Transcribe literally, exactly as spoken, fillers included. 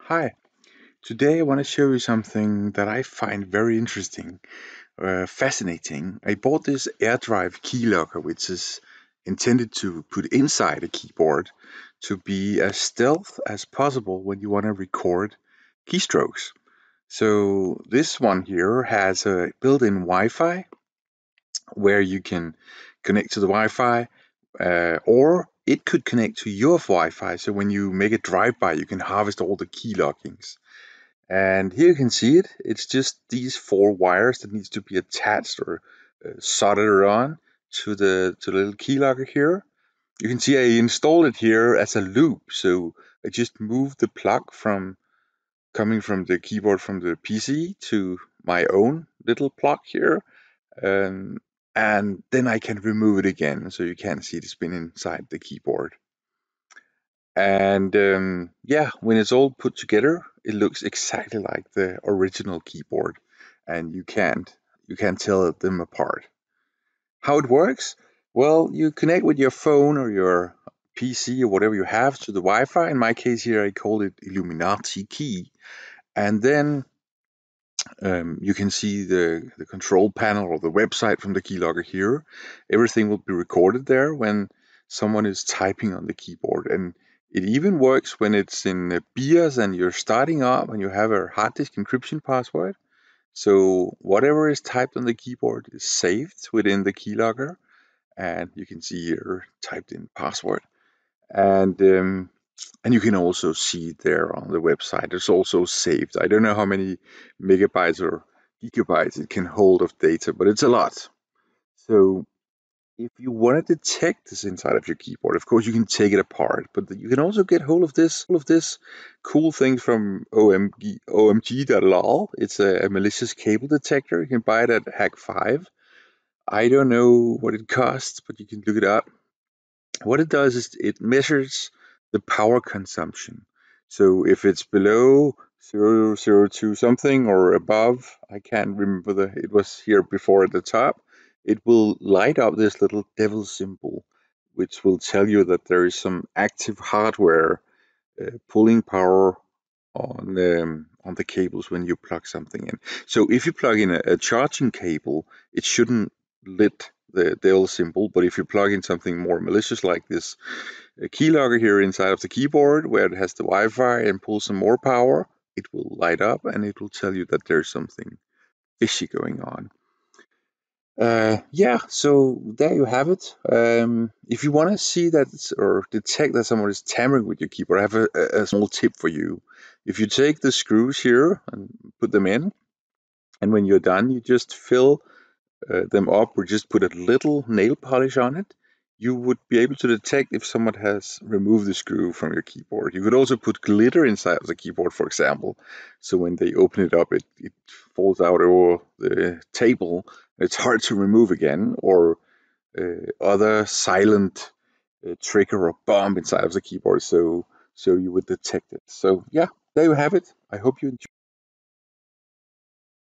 Hi, today I want to show you something that I find very interesting, uh, fascinating. I bought this AirDrive keylogger, which is intended to put inside a keyboard to be as stealth as possible when you want to record keystrokes. So this one here has a built-in Wi-Fi where you can connect to the Wi-Fi, uh, or it could connect to your Wi-Fi. So when you make a drive-by, you can harvest all the key loggings. And here you can see it. It's just these four wires that needs to be attached or uh, soldered on to the to the little keylogger here. You can see I installed it here as a loop. So I just moved the plug from coming from the keyboard from the P C to my own little plug here. Um, and then I can remove it again so you can't see it spin inside the keyboard. And um, yeah, when it's all put together, it looks exactly like the original keyboard, and you can't you can't tell them apart. How it works? Well, you connect with your phone or your P C or whatever you have to the Wi-Fi. In my case here, I call it Illuminati key, and then um, you can see the the control panel or the website from the keylogger here. Everything will be recorded there when someone is typing on the keyboard, and it even works when it's in uh, BIOS and you're starting up and you have a hard disk encryption password. So whatever is typed on the keyboard is saved within the keylogger, and you can see here typed in password. And um, and you can also see it there on the website. It's also saved. I don't know how many megabytes or gigabytes it can hold of data, but it's a lot. So if you want to detect this inside of your keyboard, of course you can take it apart, but you can also get hold of this of this cool thing from O M G O M G dot lol. It's a, a malicious cable detector. You can buy it at Hack five. I don't know what it costs, but you can look it up. What it does is it measures the power consumption. So if it's below zero zero two something or above, I can't remember the it was here before at the top, it will light up this little devil symbol, which will tell you that there is some active hardware uh, pulling power on um, on the cables when you plug something in. So if you plug in a, a charging cable, it shouldn't lit the Dell symbol, but if you plug in something more malicious like this a keylogger here inside of the keyboard where it has the Wi-Fi and pulls some more power, it will light up and it will tell you that there's something fishy going on. Uh, yeah, so there you have it. Um, if you want to see that or detect that someone is tampering with your keyboard, I have a, a small tip for you. If you take the screws here and put them in, and when you're done, you just fill uh, them up or just put a little nail polish on it, you would be able to detect if someone has removed the screw from your keyboard. You could also put glitter inside of the keyboard, for example, so when they open it up, it, it falls out over the table. It's hard to remove again, or uh, other silent uh, trigger or bomb inside of the keyboard, so so you would detect it. So yeah, there you have it. I hope you enjoy.